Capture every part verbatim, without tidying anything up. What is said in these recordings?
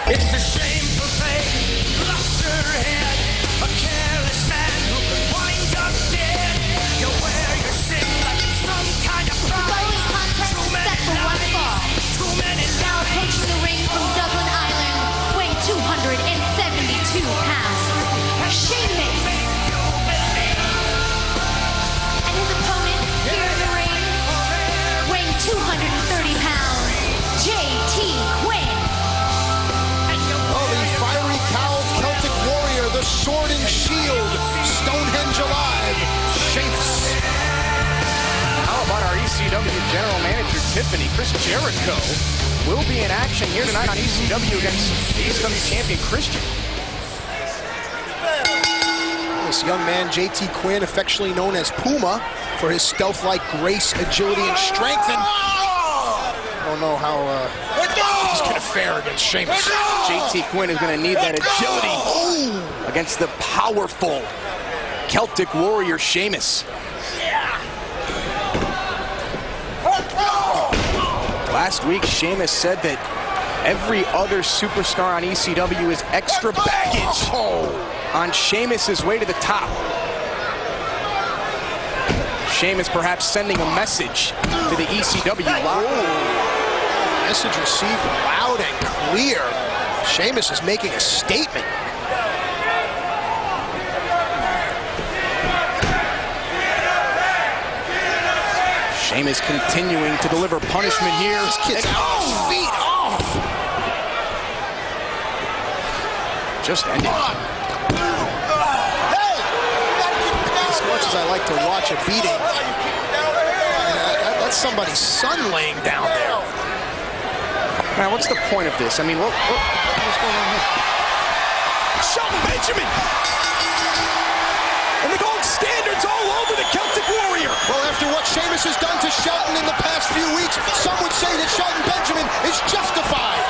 It's a shameful fate, lost her head, a careless man who could wind up dead. You wear your sin like it's some kind of pride. Flawless contest Too is many set for one lies, fall. too many Now lies. approaching the ring from Dublin, Ireland, weighing two hundred seventy-two pounds, Sheamus. And his opponent here in the ring, weighing two hundred thirty pounds, J T Quinn. Oh, the fiery cowled Celtic warrior, the sword and shield, Stonehenge alive, Sheamus. How about our E C W General Manager Tiffany? Chris Jericho will be in action here tonight on E C W against E C W champion Christian. This young man, J T Quinn, affectionately known as Puma, for his stealth-like grace, agility, and strength. And I don't know how uh, he's going to fare against Sheamus. J T Quinn is going to need that agility against the powerful Celtic warrior Sheamus. Last week, Sheamus said that every other superstar on E C W is extra baggage on Sheamus's way to the top. Sheamus perhaps sending a message to the E C W locker room. Message received loud and clear. Sheamus is making a statement. Sheamus continuing to deliver punishment here. This kid's out his feet off. Just ended. As much as I like to watch a beating, uh, that's somebody's son laying down there. Man, what's the point of this? I mean, look, look what's going on here? Shelton Benjamin! And the gold standard's all over the Celtic warrior. Well, after what Sheamus has done to Shelton in the past few weeks, some would say that Shelton Benjamin is justified.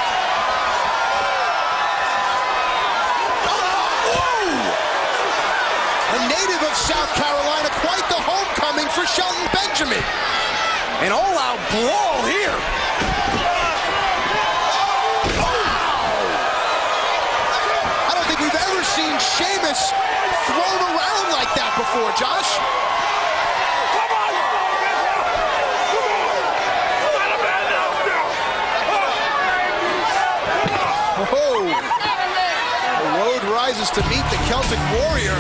A native of South Carolina, quite the homecoming for Shelton Benjamin. An all-out brawl here. I don't think we've ever seen Sheamus thrown around like that before, Josh. Oh, the road rises to meet the Celtic warrior.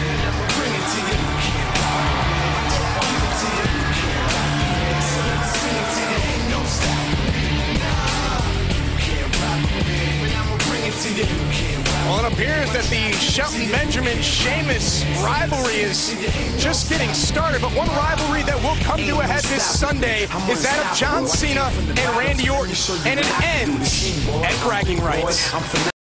Well, it appears that the Shelton Benjamin-Sheamus rivalry is just getting started, but one rivalry that will come to a head this Sunday is that of John Cena and Randy Orton, and it ends at bragging rights.